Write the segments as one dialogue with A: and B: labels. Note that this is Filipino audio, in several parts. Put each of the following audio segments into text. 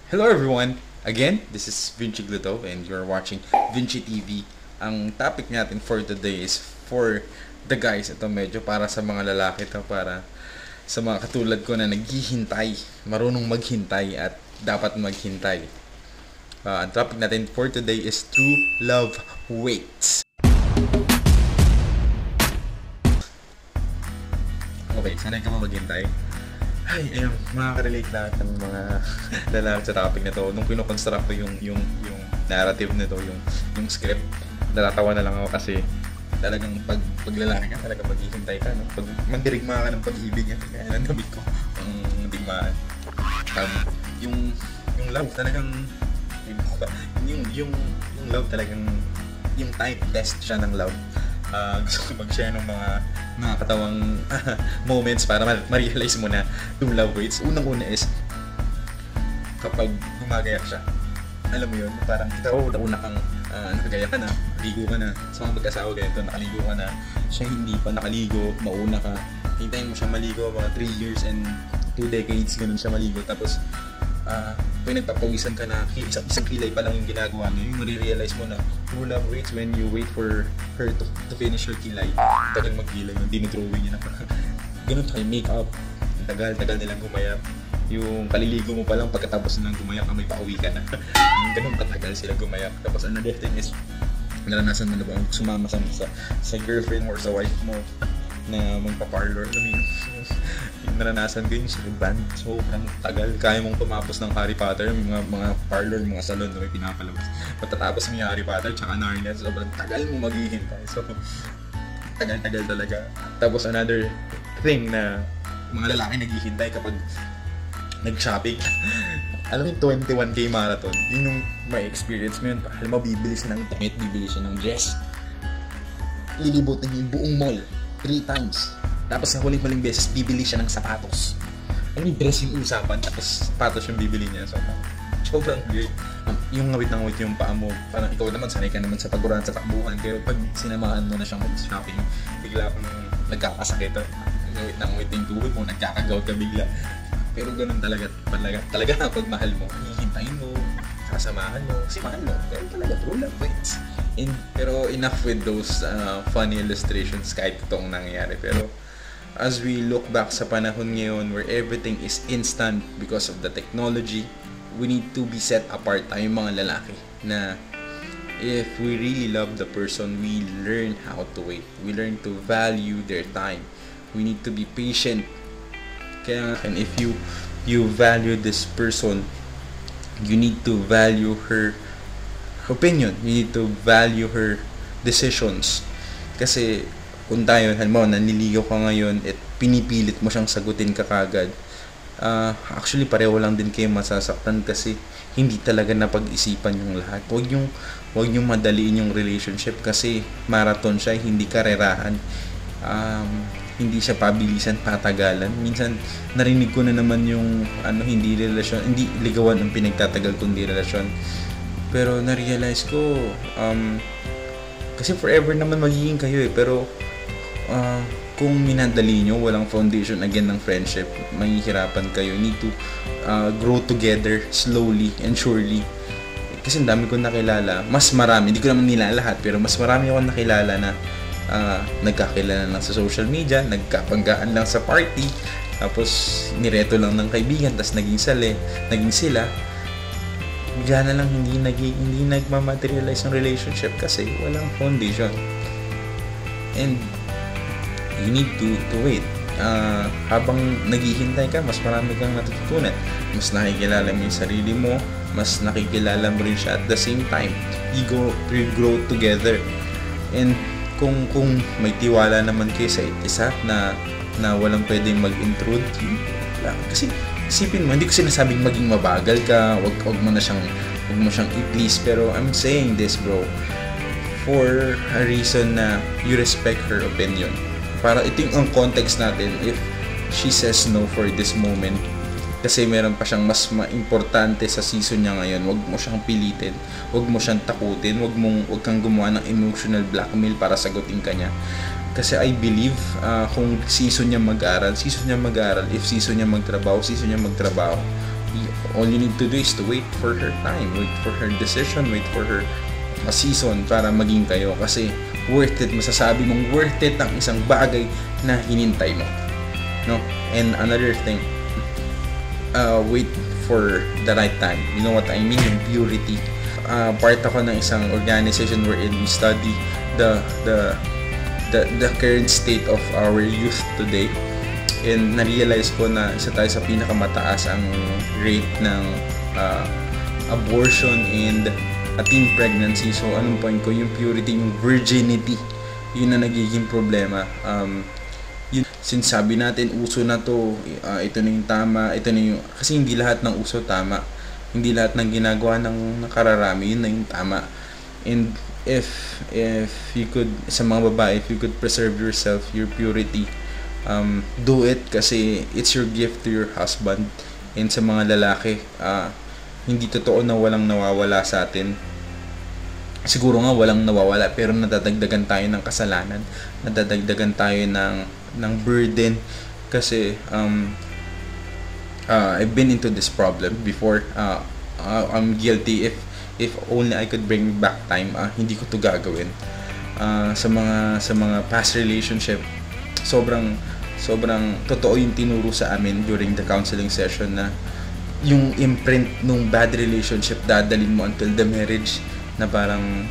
A: Hello everyone! Again, this is Vinci Glutov and you're watching Vinci TV. Ang topic natin for today is for the guys. Ito medyo para sa mga lalaki to, para sa mga katulad ko na naghihintay, marunong maghintay at dapat maghintay. Ang topic natin for today is true love waits. Okay, sanay ka ba maghintay? Ay, ayun, makaka-relate lahat ng mga lalaki sa topic na to. Nung kinoconstruct ko yung narrative nito, yung script, natatawa na lang ako kasi talagang pag lalaki ka, talagang maghihintay ka. No? Pag mandirigma ka ng pag-ibig, kaya nanamit ko ang digmaan. Yung love talagang, yung love talagang, yung type test siya ng love. Gusto ko mag-share ng mga nakakatawang moments para ma-realize mo na yung love waits. Unang-una is kapag gumagayak siya. Alam mo yun, parang ikaw nauna kang nakagaya ka na, ligo ka na. Sa mga mag-asawa ganito, nakaligo ka na. Siya hindi pa nakaligo, mauna ka. Hintayin mo siya maligo mga 3 years and 2 decades, ganun siya maligo. Tapos pinagpapawisan ka na, isang kilay pa lang yung ginagawa niya, yung marirealize mo na true love waits when you wait for her to finish her kilay. Tagal magkilay, yung dinodrawing niya na parang ganun tayo, make-up, tagal nilang gumayak. Yung kaliligo mo pa lang, pagkatapos nilang gumayak, may pauwi ka na. Ganun katagal sila gumayak. Tapos another thing is, naranasan mo na ba sumama sa girlfriend mo or sa wife mo na magpa-parlor? Alam mo yung naranasan ko yung band, sobrang tagal. Kaya mong tumapos ng Harry Potter, mga parlor, mga salon na may pinapalabas. Pagkatapos mo yung Harry Potter, tsaka Narnia, sobrang tagal mo maghihintay. So, tagal talaga. Tapos another thing na mga lalaki naghihintay kapag nag-shopping. Alam mo yung 21K marathon, yun yung may experience mo yun. Alam mo, bibili siya ng damit, bibili siya ng dress. Lilibutin niya yung buong mall 3 times. Tapos sa huling beses, bibili siya ng sapatos. Ano yung dress yung usapan, tapos sapatos yung bibili niya. So, sobrang weird. Yung ngawit ng ngawit yung paa mo, parang ikaw naman, sanay ka naman sa pagurahan sa takbuhan. Pero pag sinamahan mo na siyang mag-shopping, bigla kang nagkakasakit. Ngawit ng ngawit yung tuhod mo, nagkakagaw ka bigla. Pero ganun talaga pag mahal mo, hihintayin mo, kasamahan mo, kasi mahal mo. Pero talaga, true love waits. Pero enough with those funny illustrations kahit itong nangyayari. Pero as we look back sa panahon ngayon where everything is instant because of the technology, we need to be set apart tayong mga lalaki na if we really love the person, we learn how to wait. We learn to value their time. We need to be patient. Kaya, and if you value this person, you need to value her opinion. You need to value her decisions. Kasi kung tayo, halimbawa, naniligaw ka ngayon at pinipilit mo siyang sagutin ka kagad, actually pareho lang din kayo masasaktan kasi hindi talaga napag-isipan yung lahat. Huwag yung madaliin yung relationship kasi marathon siya, hindi karerahan. Hindi siya pabilisan, patagalan. Minsan narinig ko na naman yung hindi ligawan ang pinagtatagal kundi relasyon. Pero na-realize ko kasi forever naman magiging kayo pero kung minadali nyo, walang foundation again ng friendship, mahihirapan kayo. You need to grow together slowly and surely. Kasi ang dami kong nakilala, mas marami, hindi ko naman nila lahat, pero mas marami akong nakilala na nagkakilala lang sa social media, nagkapanggaan lang sa party, tapos nireto lang ng kaibigan, tapos naging sila. Bigla na lang hindi nagmamaterialize ang relationship kasi walang foundation. And you need to wait. Habang naghihintay ka, mas marami kang natututunan. Mas nakikilala mo yung sarili mo, mas nakikilala mo rin siya at the same time. You grow together. And kung may tiwala naman kayo sa isa na walang pwedeng mag-intrude, kasi isipin mo, hindi ko sinasabing maging mabagal ka, wag mo siyang i-please, pero I'm saying this, bro, for a reason na you respect her opinion. Para ito yung context natin, if she says no for this moment, kasi meron pa siyang mas importante sa season niya ngayon, wag mo siyang pilitin, wag mo siyang takutin, wag kang gumawa ng emotional blackmail para sagutin ka niya. Kasi I believe kung season niya mag-aral, if season niya magtrabaho, All you need to do is to wait for her time, wait for her decision, wait for her season para maging kayo, kasi worth it, masasabi mong worth it ang isang bagay na hinintay mo, no? And another thing, wait for the right time. You know what I mean? Yung purity. Part ako ng isang organization wherein we study the current state of our youth today, and na-realize ko na isa tayo sa pinakamataas ang rate ng abortion and teen pregnancy. So anong point ko? Yung purity, yung virginity, yun na nagiging problema. Yun, since sabi natin uso na to, ito na yung tama, ito na yung, kasi hindi lahat ng uso tama, hindi lahat ng ginagawa ng nakararami yun na yung tama. And if you could, sa mga babae, if you could preserve yourself, your purity, do it, kasi it's your gift to your husband. And sa mga lalaki, hindi totoo na walang nawawala sa atin. Siguro nga walang nawawala, pero nadadagdagan tayo ng kasalanan, nadadagdagan tayo ng burden, kasi I've been into this problem before. I'm guilty. If only I could bring back time, hindi ko to gagawin. Sa mga past relationship, sobrang totoo yung tinuro sa amin during the counseling session, na yung imprint nung bad relationship dadalhin mo until the marriage, na parang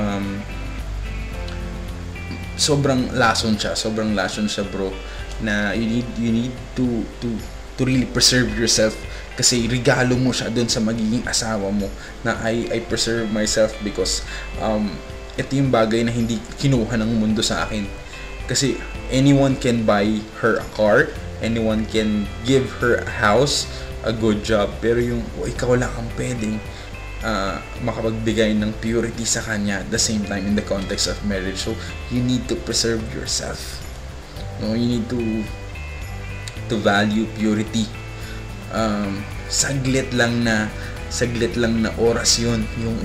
A: sobrang lason siya bro, na you need to really preserve yourself, kasi regalo mo siya dun sa magiging asawa mo, na I preserve myself because ito yung bagay na hindi kinuha ng mundo sa akin. Kasi anyone can buy her a car, anyone can give her a house, a good job, pero yung ikaw lang ang pwedeng makapagbigay ng purity sa kanya at the same time in the context of marriage. So you need to preserve yourself, no? You need to value purity. Saglit lang na oras yun,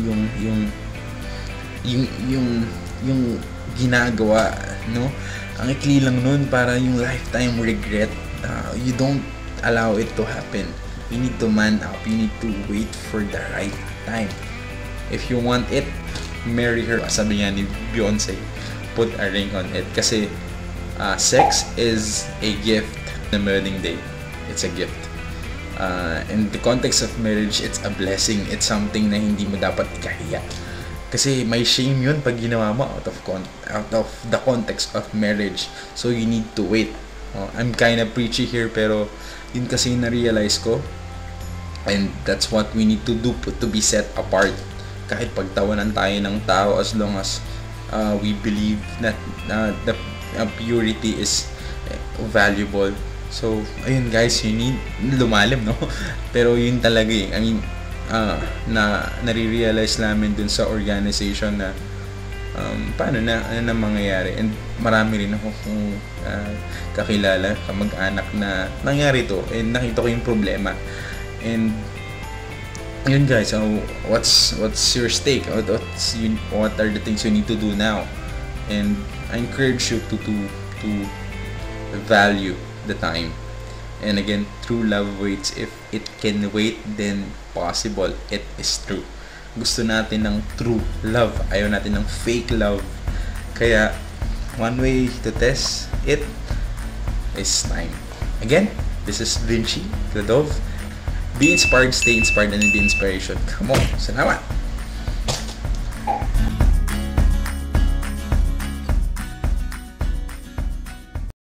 A: yung ginagawa, no? Ang ikli lang nun, para yung lifetime regret. You don't allow it to happen. You need to man up. You need to wait for the right time. If you want it, marry her. Sabi nga ni Beyonce, put a ring on it. Kasi sex is a gift. The wedding day, it's a gift. In the context of marriage, it's a blessing. It's something na hindi mo dapat ikahiya. Kasi may shame yun pag ginawa mo out of the context of marriage. So you need to wait. I'm kind of preachy here, pero yun kasi na-realize ko, and that's what we need to do to be set apart. Kahit pagtawanan tayo ng tao, as long as we believe that the purity is valuable. So ayun guys, you need lumalim, no? Pero yun talaga eh. I mean, nare-realize namin dun sa organization na paano na mangyayari, and marami rin ako kakilala, kamag-anak na nangyari to, and nakita ko yung problema. And yun guys, so what's your stake? What are the things you need to do now? And I encourage you to value the time. And again, true love waits. If it can wait, then possible. It is true. Gusto natin ng true love. Ayaw natin ng fake love. Kaya, one way to test it is time. Again, this is Vinci Cladov. Be inspired, stay inspired, and be inspiration. Come on. Salamat!